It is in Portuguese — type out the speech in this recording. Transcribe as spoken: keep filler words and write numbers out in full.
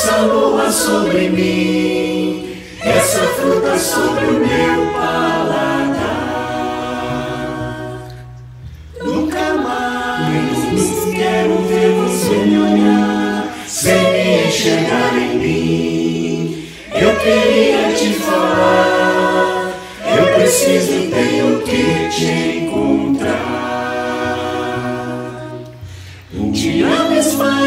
essa lua sobre mim, essa fruta sobre o meu paladar. Nunca mais quero ver você me olhar sem me enxergar em mim. Eu queria te falar, eu preciso e tenho que te encontrar. Um dia me esfaz